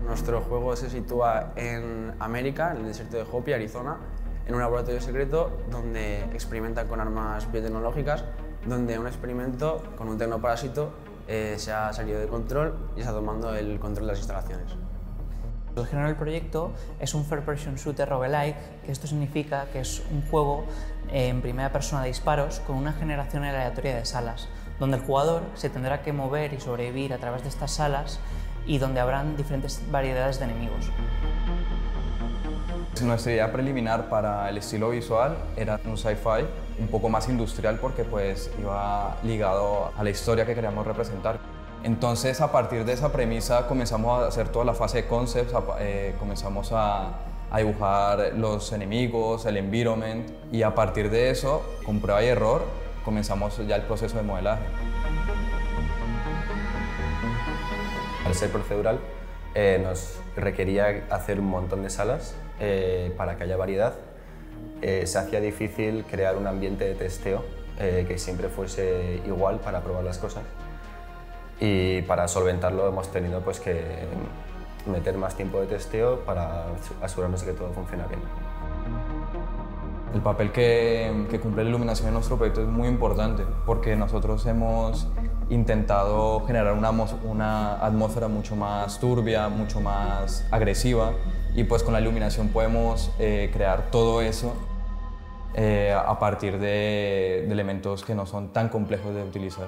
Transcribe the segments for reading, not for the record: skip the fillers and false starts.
Nuestro juego se sitúa en América, en el desierto de Hopi, Arizona, en un laboratorio secreto donde experimentan con armas biotecnológicas, donde un experimento con un tecnoparásito se ha salido de control y está tomando el control de las instalaciones. El género del proyecto es un First Person Shooter roguelike, que esto significa que es un juego en primera persona de disparos con una generación aleatoria de salas, donde el jugador se tendrá que mover y sobrevivir a través de estas salas y donde habrán diferentes variedades de enemigos. Nuestra idea preliminar para el estilo visual era un sci-fi un poco más industrial porque pues iba ligado a la historia que queríamos representar. Entonces, a partir de esa premisa comenzamos a hacer toda la fase de concepts, comenzamos a dibujar los enemigos, el environment, y a partir de eso, con prueba y error, comenzamos ya el proceso de modelaje. Al ser procedural, nos requería hacer un montón de salas para que haya variedad. Se hacía difícil crear un ambiente de testeo que siempre fuese igual para probar las cosas. Y para solventarlo hemos tenido pues, que meter más tiempo de testeo para asegurarnos de que todo funciona bien. El papel que cumple la iluminación en nuestro proyecto es muy importante porque nosotros hemos intentado generar una atmósfera mucho más turbia, mucho más agresiva, y pues con la iluminación podemos crear todo eso a partir de elementos que no son tan complejos de utilizar.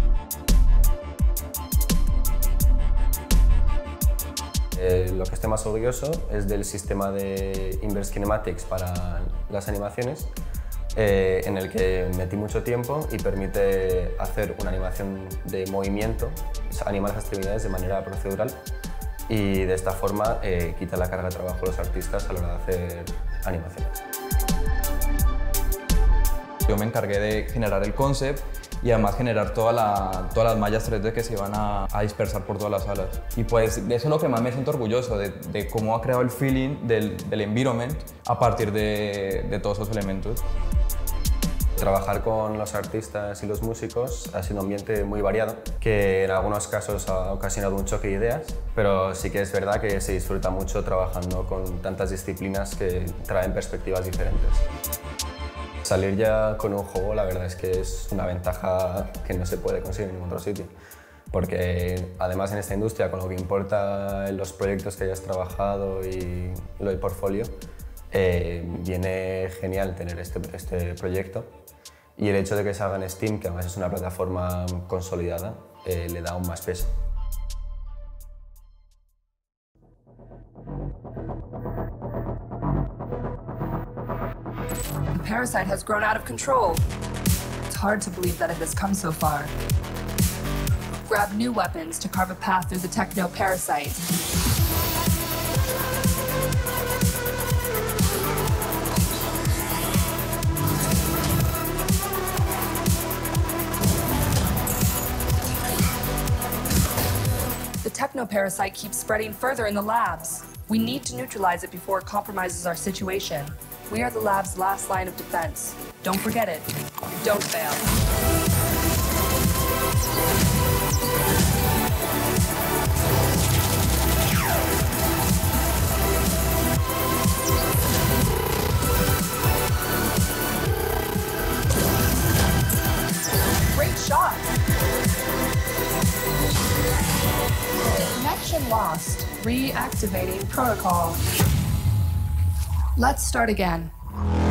Lo que estoy más orgulloso es del sistema de Inverse Kinematics para las animaciones, en el que metí mucho tiempo y permite hacer una animación de movimiento, animar las extremidades de manera procedural, y de esta forma quita la carga de trabajo a los artistas a la hora de hacer animaciones. Yo me encargué de generar el concept y además generar todas las mallas 3D que se iban a dispersar por todas las salas. Y pues eso es lo que más me siento orgulloso, de cómo ha creado el feeling del environment a partir de todos esos elementos. Trabajar con los artistas y los músicos ha sido un ambiente muy variado, que en algunos casos ha ocasionado un choque de ideas, pero sí que es verdad que se disfruta mucho trabajando con tantas disciplinas que traen perspectivas diferentes. Salir ya con un juego, la verdad es que es una ventaja que no se puede conseguir en ningún otro sitio, porque además en esta industria, con lo que importa en los proyectos que hayas trabajado y lo del portfolio, viene genial tener este proyecto, y el hecho de que salga en Steam, que además es una plataforma consolidada, le da aún más peso. The parasite has grown out of control. It's hard to believe that it has come so far. Grab new weapons to carve a path through the techno-parasite. The techno-parasite keeps spreading further in the labs. We need to neutralize it before it compromises our situation. We are the lab's last line of defense. Don't forget it. Don't fail. Great shot. Connection lost. Reactivating protocol. Let's start again.